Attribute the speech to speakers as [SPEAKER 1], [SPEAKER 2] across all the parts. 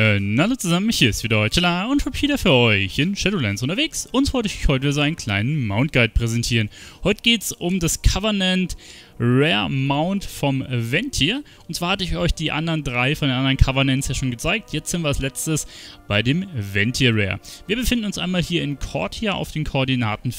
[SPEAKER 1] Hallo zusammen, hier ist wieder Chilla und ich bin wieder für euch in Shadowlands unterwegs und wollte ich euch heute so einen kleinen Mount Guide präsentieren. Heute geht es um das Covenant Rare Mount vom Venthyr. Und zwar hatte ich euch die anderen drei von den anderen Covenants ja schon gezeigt. Jetzt sind wir als letztes bei dem Venthyr Rare. Wir befinden uns einmal hier in Kortia auf den Koordinaten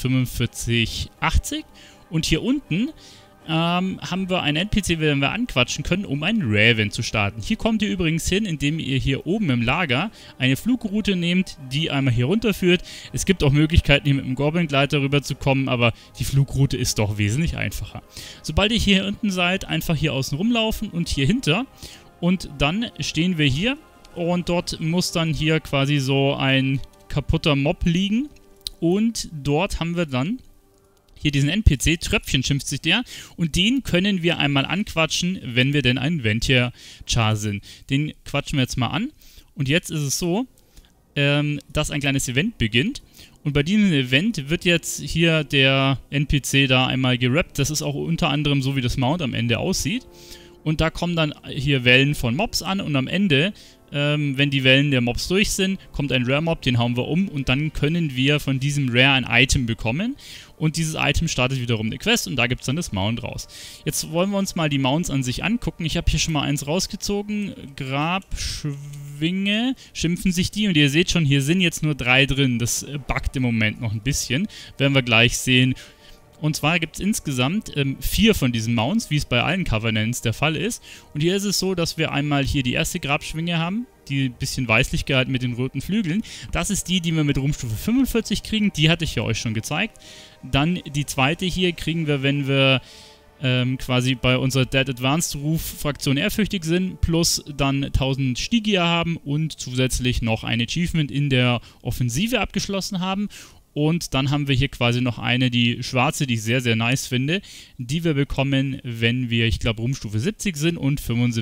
[SPEAKER 1] 4580 und hier unten haben wir einen NPC, den wir anquatschen können, um ein Rare-Event zu starten. Hier kommt ihr übrigens hin, indem ihr hier oben im Lager eine Flugroute nehmt, die einmal hier runterführt. Es gibt auch Möglichkeiten, hier mit dem Goblin-Gleiter rüberzukommen, aber die Flugroute ist doch wesentlich einfacher. Sobald ihr hier unten seid, einfach hier außen rumlaufen und hier hinter. Und dann stehen wir hier und dort muss dann hier quasi so ein kaputter Mob liegen. Und dort haben wir dann hier diesen NPC, Tröpfchen schimpft sich der, und den können wir einmal anquatschen, wenn wir denn ein Venthyr-Char sind. Den quatschen wir jetzt mal an. Und jetzt ist es so, dass ein kleines Event beginnt. Und bei diesem Event wird jetzt hier der NPC da einmal gerappt. Das ist auch unter anderem so, wie das Mount am Ende aussieht. Und da kommen dann hier Wellen von Mobs an und am Ende, wenn die Wellen der Mobs durch sind, kommt ein Rare-Mob, den hauen wir um und dann können wir von diesem Rare ein Item bekommen. Und dieses Item startet wiederum eine Quest und da gibt es dann das Mount raus. Jetzt wollen wir uns mal die Mounts an sich angucken. Ich habe hier schon mal eins rausgezogen. Grabschwinge schimpfen sich die und ihr seht schon, hier sind jetzt nur 3 drin. Das buggt im Moment noch ein bisschen. Werden wir gleich sehen. Und zwar gibt es insgesamt 4 von diesen Mounts, wie es bei allen Covenants der Fall ist. Und hier ist es so, dass wir einmal hier die erste Grabschwinge haben, die ein bisschen weißlich gehalten mit den roten Flügeln. Das ist die, die wir mit Ruhmstufe 45 kriegen, die hatte ich ja euch schon gezeigt. Dann die zweite hier kriegen wir, wenn wir quasi bei unserer Dead Advanced Ruf Fraktion ehrfürchtig sind, plus dann 1000 Stygia haben und zusätzlich noch ein Achievement in der Offensive abgeschlossen haben. Und dann haben wir hier quasi noch eine, die schwarze, die ich sehr, sehr nice finde, die wir bekommen, wenn wir, ich glaube, Ruhmstufe 70 sind und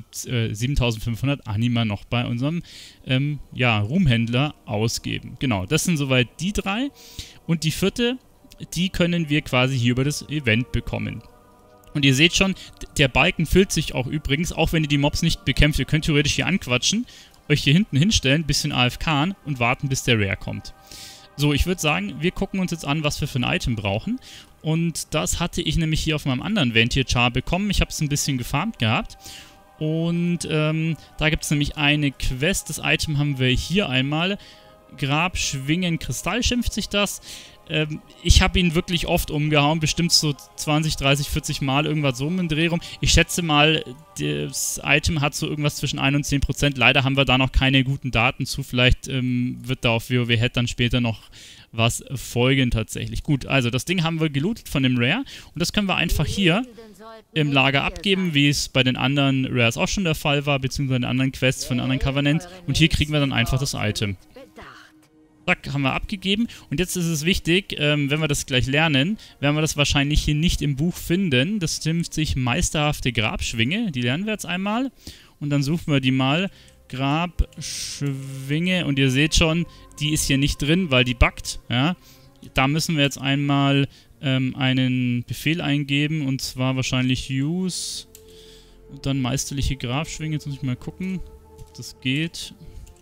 [SPEAKER 1] 7500 Anima noch bei unserem Ruhmhändler ausgeben. Genau, das sind soweit die 3. Und die 4, die können wir quasi hier über das Event bekommen. Und ihr seht schon, der Balken füllt sich auch übrigens, auch wenn ihr die Mobs nicht bekämpft. Ihr könnt theoretisch hier anquatschen, euch hier hinten hinstellen, bisschen AFKen und warten, bis der Rare kommt. So, ich würde sagen, wir gucken uns jetzt an, was wir für ein Item brauchen. Und das hatte ich nämlich hier auf meinem anderen Venthyr-Char bekommen. Ich habe es ein bisschen gefarmt gehabt. Und da gibt es nämlich eine Quest. Das Item haben wir hier einmal. Grabschwingen Kristall schimpft sich das. Ich habe ihn wirklich oft umgehauen, bestimmt so 20, 30, 40 Mal, irgendwas so um den Dreh rum. Ich schätze mal, das Item hat so irgendwas zwischen 1 und 10%. Leider haben wir da noch keine guten Daten zu. Vielleicht wird da auf WoW dann später noch was folgen tatsächlich. Gut, also das Ding haben wir gelootet von dem Rare und das können wir einfach hier im Lager abgeben, wie es bei den anderen Rares auch schon der Fall war, beziehungsweise den anderen Quests von den anderen Covenants. Und hier kriegen wir dann einfach das Item. Zack, haben wir abgegeben. Und jetzt ist es wichtig, wenn wir das gleich lernen, werden wir das wahrscheinlich hier nicht im Buch finden. Das schimpft sich meisterhafte Grabschwinge. Die lernen wir jetzt einmal. Und dann suchen wir die mal. Grabschwinge. Und ihr seht schon, die ist hier nicht drin, weil die buggt. Ja? Da müssen wir jetzt einmal einen Befehl eingeben. Und zwar wahrscheinlich use. Und dann meisterliche Grabschwinge. Jetzt muss ich mal gucken, ob das geht.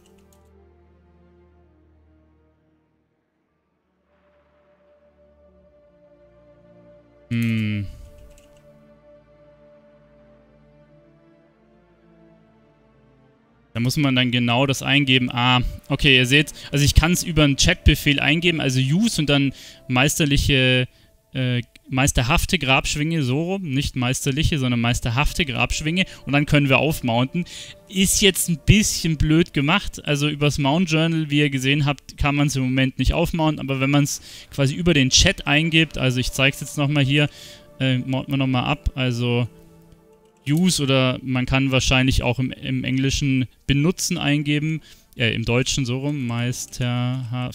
[SPEAKER 1] Da muss man dann genau das eingeben. Ah, okay, ihr seht, also ich kann es über einen Chatbefehl eingeben, also use und dann meisterhafte Grabschwinge, so rum, nicht meisterliche, sondern meisterhafte Grabschwinge und dann können wir aufmounten. Ist jetzt ein bisschen blöd gemacht, also übers Mount Journal, wie ihr gesehen habt, kann man es im Moment nicht aufmounten, aber wenn man es quasi über den Chat eingibt, also ich zeige es jetzt nochmal hier, mounten wir nochmal ab, also use oder man kann wahrscheinlich auch im Englischen benutzen eingeben, im Deutschen so rum, meisterhaft.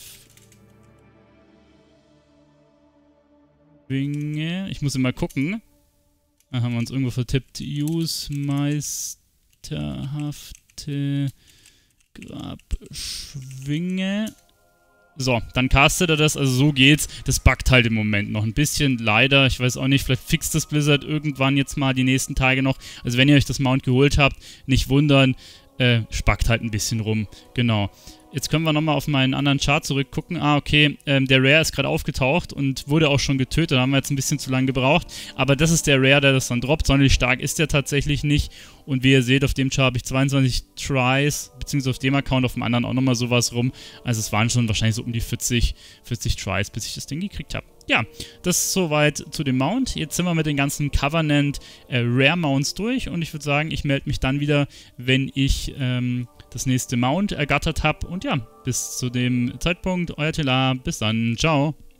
[SPEAKER 1] Ich muss immer gucken. Da haben wir uns irgendwo vertippt. Use meisterhafte Grabschwinge. So, dann castet er das, also so geht's. Das buggt halt im Moment noch ein bisschen, leider. Ich weiß auch nicht, vielleicht fixt das Blizzard irgendwann jetzt mal die nächsten Tage noch. Also wenn ihr euch das Mount geholt habt, nicht wundern. spackt halt ein bisschen rum. Genau. Jetzt können wir nochmal auf meinen anderen Chart zurückgucken. Ah, okay, der Rare ist gerade aufgetaucht und wurde auch schon getötet. Da haben wir jetzt ein bisschen zu lange gebraucht. Aber das ist der Rare, der das dann droppt. Sonderlich stark ist der tatsächlich nicht. Und wie ihr seht, auf dem Chart habe ich 22 Tries, beziehungsweise auf dem Account, auf dem anderen auch nochmal sowas rum. Also es waren schon wahrscheinlich so um die 40 Tries, bis ich das Ding gekriegt habe. Ja, das ist soweit zu dem Mount. Jetzt sind wir mit den ganzen Covenant Rare Mounts durch. Und ich würde sagen, ich melde mich dann wieder, wenn ich das nächste Mount ergattert habe. Und ja, bis zu dem Zeitpunkt, euer Tela, bis dann, ciao.